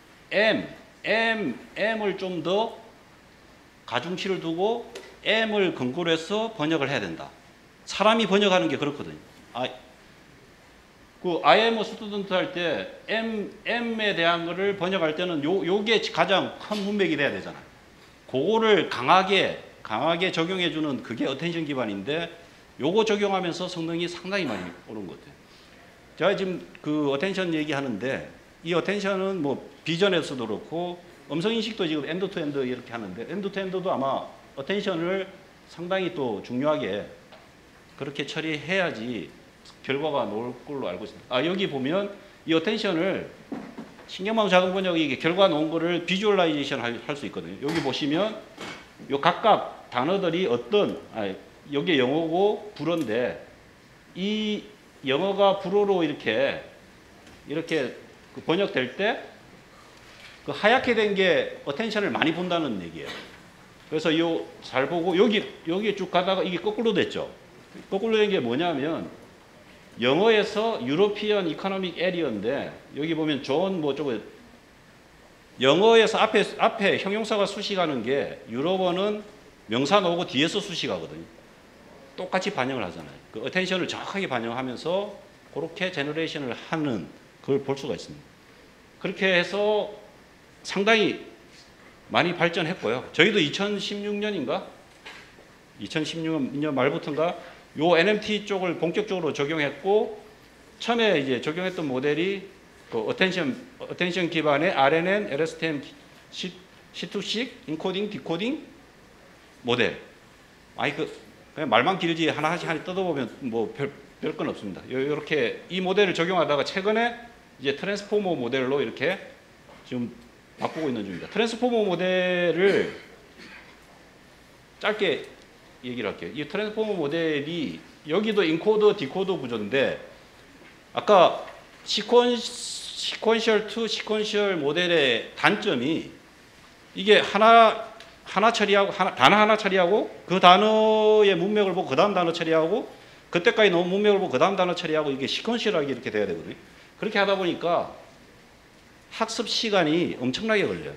M을 좀 더 가중치를 두고 M을 근거로 해서 번역을 해야 된다. 사람이 번역하는 게 그렇거든요. 그 I am a student 할 때 M에 대한 거를 번역할 때는 요게 가장 큰 문맥이 돼야 되잖아요. 그거를 강하게 적용해주는 그게 어텐션 기반인데 요거 적용하면서 성능이 상당히 많이 오른 것 같아요. 제가 지금 그 어텐션 얘기하는데 이 어텐션은 뭐 비전에서도 그렇고 음성인식도 지금 엔드 투 엔드 이렇게 하는데 엔드 투 엔드도 아마 어텐션을 상당히 또 중요하게 그렇게 처리해야지 결과가 나올 걸로 알고 있습니다. 여기 보면 이 어텐션을 신경망 자동 번역이 이게 결과 나온 거를 비주얼라이제이션 할 수 있거든요. 여기 보시면 요 각각 단어들이 여기 영어고 불어인데 이 영어가 불어로 이렇게 그 번역될 때 그 하얗게 된 게 어텐션을 많이 본다는 얘기예요. 그래서 잘 보고 여기 쭉 가다가 이게 거꾸로 됐죠. 거꾸로 된 게 뭐냐면 영어에서 유로피언 이코노믹 에리어인데 여기 보면 존 영어에서 앞에 형용사가 수식하는 게 유럽어는 명사 나오고 뒤에서 수식하거든요. 똑같이 반영을 하잖아요. 그 어텐션을 정확하게 반영하면서 그렇게 제너레이션을 하는 그걸 볼 수가 있습니다. 그렇게 해서 상당히 많이 발전했고요. 저희도 2016년인가? 2016년 말부터인가? 요 NMT 쪽을 본격적으로 적용했고 처음에 이제 적용했던 모델이 그 어텐션 기반의 RNN, LSTM, C2C, 인코딩, 디코딩 모델. 그냥 말만 길지 하나씩 뜯어보면 뭐 별 건 없습니다. 이렇게 이 모델을 적용하다가 최근에 이제 트랜스포머 모델로 이렇게 지금 바꾸고 있는 중입니다. 트랜스포머 모델을 짧게 얘기를 할게요. 이 트랜스포머 모델이 여기도 인코더, 디코더 구조인데 아까 시퀀셜 투 시퀀셜 모델의 단점이 이게 하나 처리하고 단어 하나 처리하고 그 단어의 문맥을 보고 그 다음 단어 처리하고 그때까지 나온 문맥을 보고 그 다음 단어 처리하고 이게 시퀀셜하게 이렇게 돼야 되거든요. 그렇게 하다 보니까 학습 시간이 엄청나게 걸려요.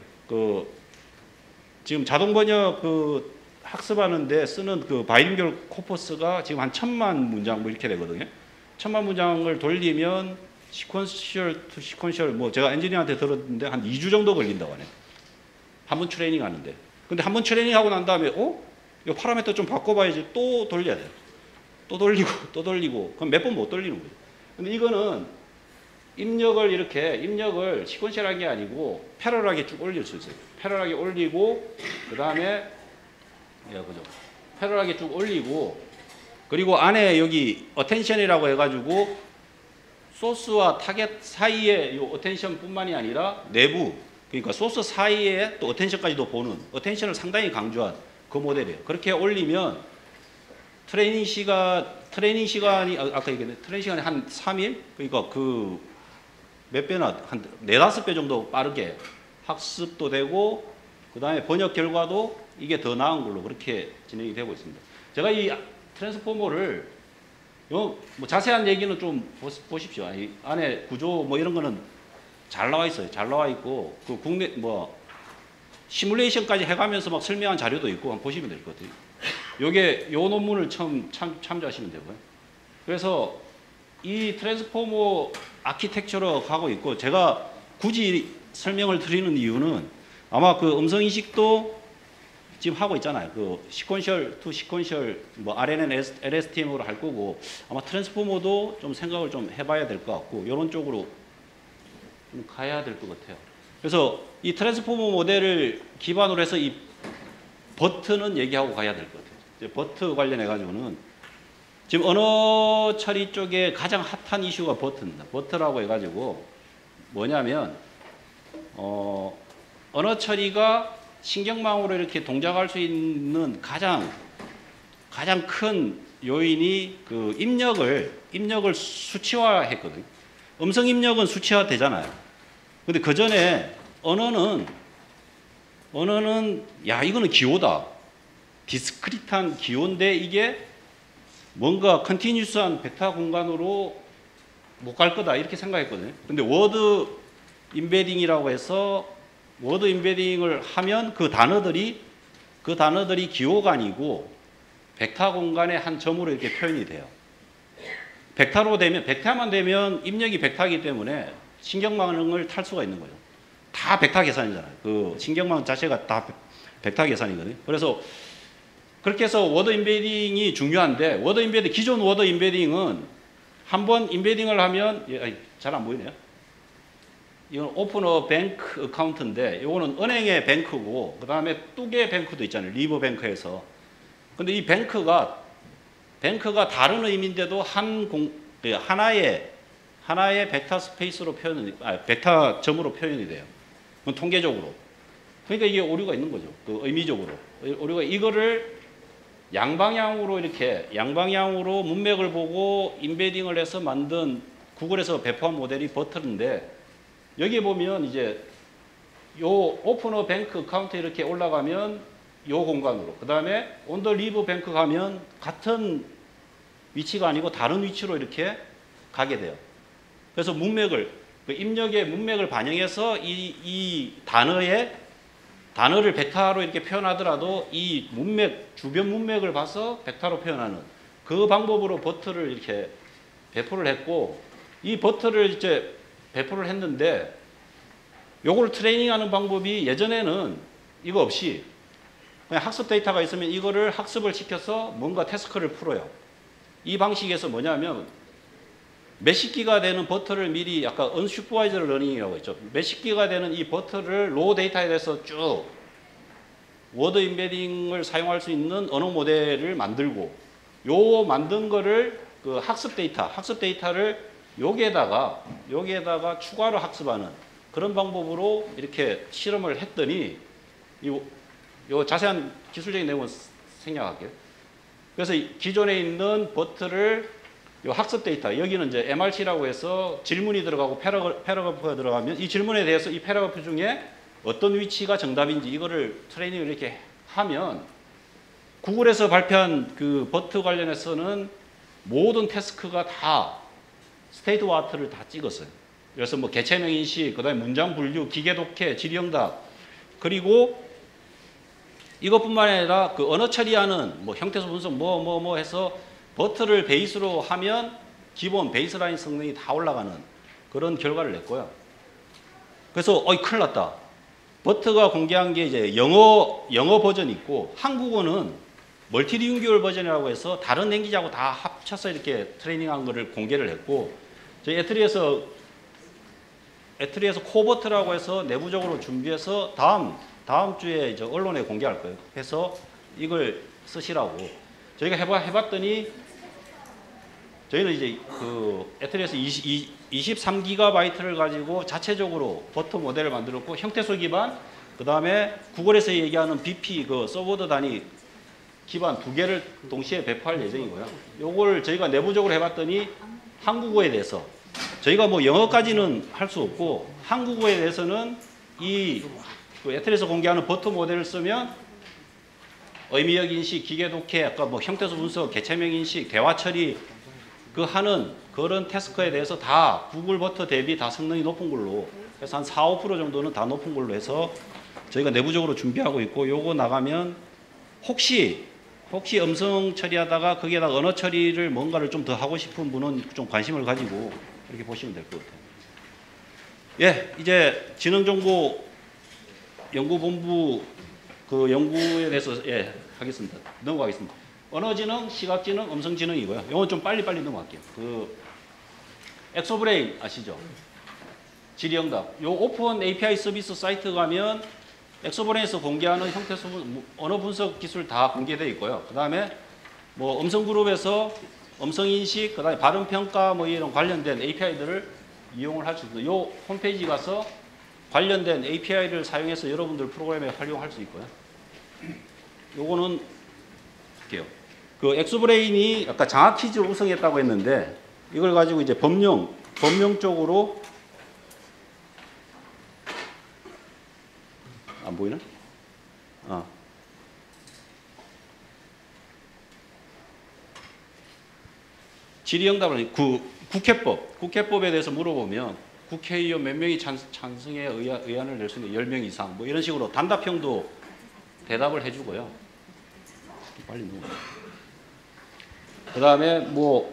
지금 자동 번역 학습하는데 쓰는 그 바이링결 코퍼스가 지금 한 1000만 문장 뭐 이렇게 되거든요. 1000만 문장을 돌리면 시퀀셜 투 시퀀셜 뭐 제가 엔지니어한테 들었는데 한 2주 정도 걸린다고 하네요. 한 번 트레이닝 하는데. 근데 한 번 트레이닝 하고 난 다음에 이 파라미터 좀 바꿔봐야지 또 돌려야 돼요. 또 돌리고 그럼 몇 번 못 돌리는 거예요. 근데 이거는 입력을 시퀀셜한 게 아니고 패러럴하게 쭉 올릴 수 있어요. 패러럴하게 올리고 그 다음에 예, 그죠. 패러하게 쭉 올리고, 그리고 안에 여기 어텐션이라고 해가지고 소스와 타겟 사이에 이 어텐션뿐만이 아니라 내부, 그러니까 소스 사이에 또 어텐션까지도 보는, 어텐션을 상당히 강조한 그 모델이에요. 그렇게 올리면 트레이닝 시간이 아까 얘기했는데 트레이닝 시간이 한 3일, 그러니까 그 몇 배나 한 4, 5배 정도 빠르게 학습도 되고, 그 다음에 번역 결과도 이게 더 나은 걸로 그렇게 진행이 되고 있습니다. 제가 이 트랜스포머를 뭐 자세한 얘기는 좀 보십시오. 이 안에 구조 뭐 이런 거는 잘 나와 있어요. 잘 나와 있고, 그 국내 뭐 시뮬레이션까지 해가면서 막 설명한 자료도 있고 한번 보시면 될 것 같아요. 요게 요 논문을 처음 참조하시면 되고요. 그래서 이 트랜스포머 아키텍처로 가고 있고, 제가 굳이 설명을 드리는 이유는 아마 그 음성 인식도 지금 하고 있잖아요. 그 시퀀셜 투 시퀀셜 뭐 RNN, LSTM으로 할 거고, 아마 트랜스포머도 좀 생각을 좀 해봐야 될 것 같고, 이런 쪽으로 좀 가야 될 것 같아요. 그래서 이 트랜스포머 모델을 기반으로 해서 이 버튼은 얘기하고 가야 될 것 같아요. 이제 버튼 관련해 가지고는 지금 언어 처리 쪽에 가장 핫한 이슈가 버튼입니다. 버튼이라고 해가지고 뭐냐면 언어 처리가 신경망으로 이렇게 동작할 수 있는 가장 큰 요인이 그 입력을 수치화했거든요. 음성 입력은 수치화 되잖아요. 근데 그 전에 언어는 야, 이거는 기호다. 디스크릿한 기호인데 이게 뭔가 컨티뉴스한 벡터 공간으로 못 갈 거다 이렇게 생각했거든요. 근데 워드 임베딩이라고 해서 워드 임베딩을 하면 그 단어들이 기호가 아니고 벡터 공간의 한 점으로 이렇게 표현이 돼요. 벡터만 되면 입력이 벡터이기 때문에 신경망을 탈 수가 있는 거죠. 다 벡터 계산이잖아요. 그 신경망 자체가 다 벡터 계산이거든요. 그래서 그렇게 해서 워드 임베딩이 중요한데, 기존 워드 임베딩은 한번 임베딩을 하면, 잘 안 보이네요. 이건 오프너 뱅크 어카운트인데, 이거는 은행의 뱅크고, 그 다음에 뚝의 뱅크도 있잖아요. 리버 뱅크에서. 근데 이 뱅크가 다른 의미인데도 하나의 벡터 스페이스로 벡터 점으로 표현이 돼요. 통계적으로. 그러니까 이게 오류가 있는 거죠. 그 의미적으로. 오류가 이거를 양방향으로 문맥을 보고 임베딩을 해서 만든 구글에서 배포한 모델이 버튼인데, 여기 보면 이제 요 오프너 뱅크 카운트 이렇게 올라가면 요 공간으로, 그 다음에 온더 리브 뱅크 가면 같은 위치가 아니고 다른 위치로 이렇게 가게 돼요. 그래서 그 입력의 문맥을 반영해서 이 단어를 벡터로 이렇게 표현하더라도 이 주변 문맥을 봐서 벡터로 표현하는 그 방법으로 버튼을 이렇게 배포를 했고, 이 버튼을 이제 배포를 했는데, 요걸 트레이닝하는 방법이 예전에는 이거 없이 그냥 학습 데이터가 있으면 이거를 학습을 시켜서 뭔가 태스크를 풀어요. 이 방식에서 뭐냐면 몇십 기가 되는 버튼을 미리 아까 unsupervised learning이라고 했죠. 몇십 기가 되는 이 버튼을 로우 데이터에 대해서 쭉 워드 임베딩을 사용할 수 있는 언어 모델을 만들고, 요 만든 거를 그 학습 데이터를 여기에다가 추가로 학습하는 그런 방법으로 이렇게 실험을 했더니 요 자세한 기술적인 내용은 생략할게요. 그래서 기존에 있는 버튼을 요 학습 데이터, 여기는 이제 MRC라고 해서 질문이 들어가고 패러그래프가 들어가면 이 질문에 대해서 이 패러그래프 중에 어떤 위치가 정답인지 이거를 트레이닝을 이렇게 하면, 구글에서 발표한 그 버튼 관련해서는 모든 태스크가 다 스테이트 와트를 다 찍었어요. 그래서 뭐 개체명 인식, 그다음에 문장 분류, 기계 독해, 질의응답, 그리고 이것뿐만 아니라 그 언어 처리하는 뭐 형태소 분석 뭐 해서 버튼을 베이스로 하면 기본 베이스라인 성능이 다 올라가는 그런 결과를 냈고요. 그래서 큰일 났다. 버트가 공개한 게 이제 영어 버전이 있고, 한국어는 멀티링규얼 버전이라고 해서 다른 랭귀지하고 다 합쳐서 이렇게 트레이닝한 거를 공개를 했고, 저희 애트리에서 코버트라고 해서 내부적으로 준비해서 다음 주에 이제 언론에 공개할 거예요. 해서 이걸 쓰시라고 저희가 해봤더니 저희는 이제 그 애틀리에서 23GB를 가지고 자체적으로 버터 모델을 만들었고 형태소 기반, 그 다음에 구글에서 얘기하는 BP 그 서버드 단위 기반 두 개를 동시에 배포할 예정이고요. 요걸 저희가 내부적으로 해봤더니 한국어에 대해서 저희가 뭐 영어까지는 할 수 없고 한국어에 대해서는 그 애틀에서 공개하는 버터 모델을 쓰면 의미역 인식, 기계 독해, 아까 뭐 형태소 분석, 개체명 인식, 대화 처리 그 하는 그런 태스크에 대해서 다 구글 버터 대비 다 성능이 높은 걸로 해서 한 4, 5% 정도는 다 높은 걸로 해서 저희가 내부적으로 준비하고 있고 요거 나가면 혹시 음성 처리하다가 거기에다가 언어 처리를 뭔가를 좀 더 하고 싶은 분은 좀 관심을 가지고 이렇게 보시면 될 것 같아요. 예, 이제 지능정보 연구본부 그 연구에 대해서 예, 하겠습니다. 넘어가겠습니다. 언어지능, 시각지능, 음성지능이고요. 이건 좀 빨리 넘어갈게요. 그 엑소브레인 아시죠? 질의응답. 요 오픈 API 서비스 사이트 가면 엑소브레인에서 공개하는 형태소 언어 분석 기술 다 공개되어 있고요. 그 다음에 뭐 음성그룹에서 음성인식, 그 다음에 발음평가 뭐 이런 관련된 API들을 이용을 할 수 있어요. 요 홈페이지 가서 관련된 API를 사용해서 여러분들 프로그램에 활용할 수 있고요. 요거는 할게요. 그 엑소브레인이 아까 장학 퀴즈 우승했다고 했는데 이걸 가지고 이제 법령 쪽으로 안 보이나? 질의응답을 국회법에 대해서 물어보면 국회의원 몇 명이 찬성에 의안을 낼 수 있는 10명 이상 뭐 이런 식으로 단답형도 대답을 해주고요. 빨리 넘어가요. 그 다음에 뭐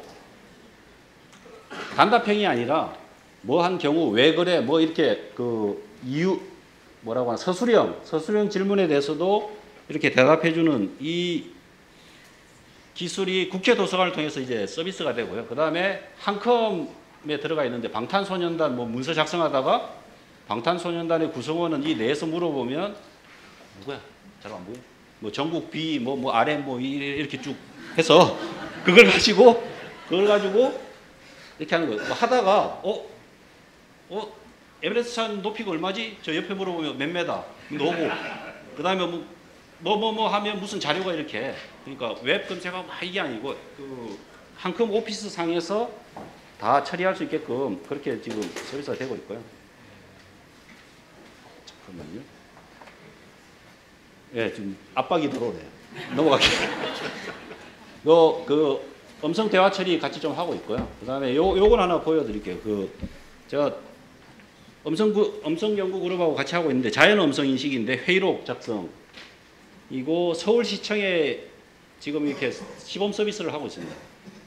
단답형이 아니라 뭐 한 경우 왜 그래 뭐 이렇게 그 이유 뭐라고 하나 서술형 질문에 대해서도 이렇게 대답해주는 이 기술이 국회 도서관을 통해서 이제 서비스가 되고요. 그 다음에 한컴에 들어가 있는데 방탄소년단 뭐 문서 작성하다가 방탄소년단의 구성원은 이 내에서 물어보면 누구야? 잘 안 보여? 뭐 전국 B 뭐 RM 뭐 이렇게 쭉 해서 그걸 가지고 이렇게 하는 거예요. 뭐 하다가 에베레스트 산 높이가 얼마지? 저 옆에 물어보면 몇 메다? 너고 그 다음에 뭐 하면 무슨 자료가 이렇게 그러니까 웹 검색하고 이게 아니고 그 한컴 오피스 상에서 다 처리할 수 있게끔 그렇게 지금 서비스가 되고 있고요. 잠깐만요. 예, 지금 압박이 들어오네요. 넘어갈게요. 그 음성 대화 처리 같이 좀 하고 있고요. 그 다음에 요건 하나 보여드릴게요. 제가 음성 연구 그룹하고 같이 하고 있는데 자연 음성 인식인데 회의록 작성. 이거 서울시청에 지금 이렇게 시범 서비스를 하고 있습니다.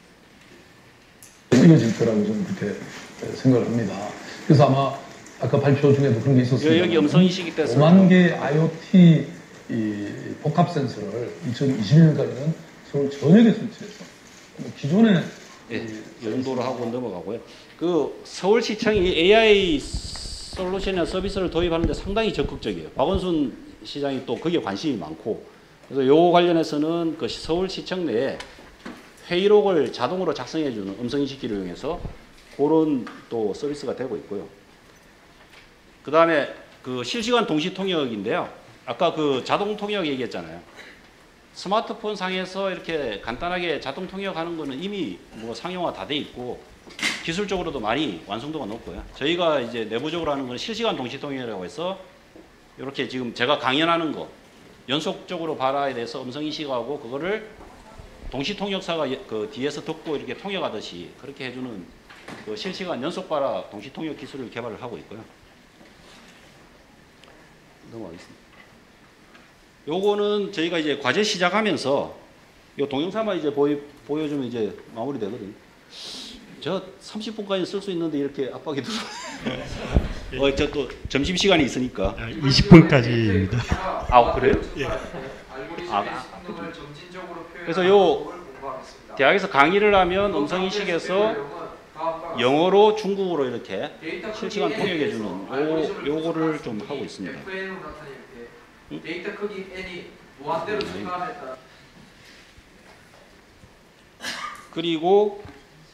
이어질 거라고 저는 그렇게 생각을 합니다. 그래서 아마 아까 발표 중에도 그런 게 있었습니다. 여기 음성 인식이 때 5만 개 IoT 이 복합 센서를 2021년까지는 서울 전역에 설치해서 기존에 예, 이 정도로 하고 넘어가고요. 그 서울시청이 AI 솔루션이나 서비스를 도입하는데 상당히 적극적이에요. 박원순 시장이 또 거기에 관심이 많고 그래서 요 관련해서는 그 서울시청 내에 회의록을 자동으로 작성해주는 음성인식기를 이용해서 그런 또 서비스가 되고 있고요. 그 다음에 그 실시간 동시 통역인데요. 아까 그 자동 통역 얘기했잖아요. 스마트폰 상에서 이렇게 간단하게 자동 통역하는 거는 이미 뭐 상용화 다 돼 있고 기술적으로도 많이 완성도가 높고요. 저희가 이제 내부적으로 하는 건 실시간 동시 통역이라고 해서 이렇게 지금 제가 강연하는 거 연속적으로 발화에 대해서 음성 인식하고 그거를 동시 통역사가 그 뒤에서 듣고 이렇게 통역하듯이 그렇게 해주는 그 실시간 연속 발화 동시 통역 기술을 개발을 하고 있고요. 넘어가겠습니다. 요거는 저희가 이제 과제 시작하면서 요 동영상만 이제 보여주면 이제 마무리되거든요. 저 30분까지 쓸 수 있는데 이렇게 압박이 들어요. 저 또 점심 시간이 있으니까. 20분까지입니다. 아 그래요? 예. 그래서 요 대학에서 강의를 하면 음성인식에서 영어로 중국어로 이렇게 실시간 통역해주는 요거를 좀 하고 있습니다. 데이터 크기 n이 그리고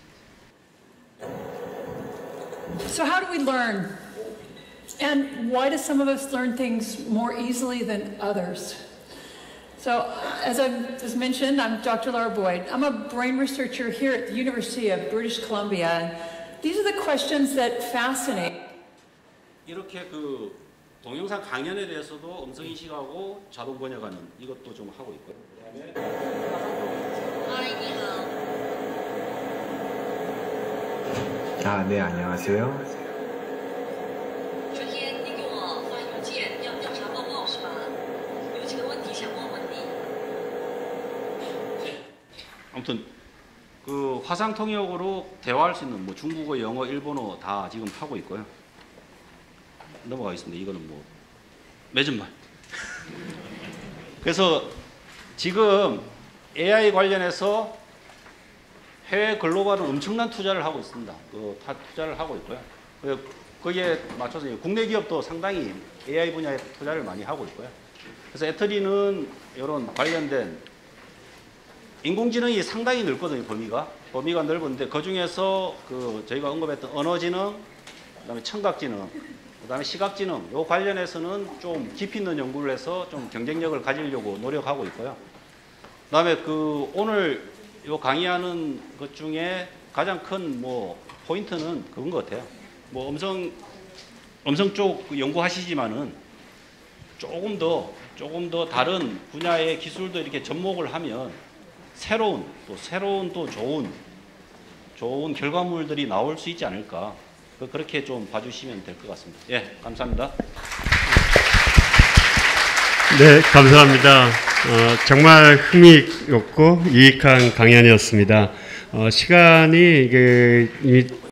So how do we learn? And why do some of us learn things more easily than others? So as I just mentioned, I'm Dr. Laura Boyd. I'm a brain researcher here at the University of British Columbia. And these are the questions that fascinate. 이렇게 그 동영상 강연에 대해서도 음성 인식하고 자동 번역하는 이것도 좀 하고 있고요. 아, 네, 안녕하세요. 昨天你给我发邮件要调查报告是吧？有几个问题想问问你。 아무튼 그 화상 통역으로 대화할 수 있는 뭐 중국어, 영어, 일본어 다 지금 하고 있고요. 넘어가겠습니다. 이거는 뭐 매진말. 그래서 지금 AI 관련해서 해외 글로벌은 엄청난 투자를 하고 있습니다. 투자를 하고 있고요. 거기에 맞춰서 국내 기업도 상당히 AI 분야에 투자를 많이 하고 있고요. 그래서 애터리는 이런 관련된 인공지능이 상당히 넓거든요. 범위가 넓은데 그 중에서 그 저희가 언급했던 언어지능, 그다음에 청각지능, 그다음에 시각지능 요 관련해서는 좀 깊이 있는 연구를 해서 좀 경쟁력을 가지려고 노력하고 있고요. 그다음에 그 오늘 요 강의하는 것 중에 가장 큰 뭐 포인트는 그건 것 같아요. 뭐 음성 쪽 연구하시지만은 조금 더 다른 분야의 기술도 이렇게 접목을 하면 새로운 또 좋은 결과물들이 나올 수 있지 않을까. 그렇게 좀 봐주시면 될 것 같습니다. 예, 감사합니다. 네, 감사합니다. 정말 흥미롭고 유익한 강연이었습니다. 시간이 이게 이미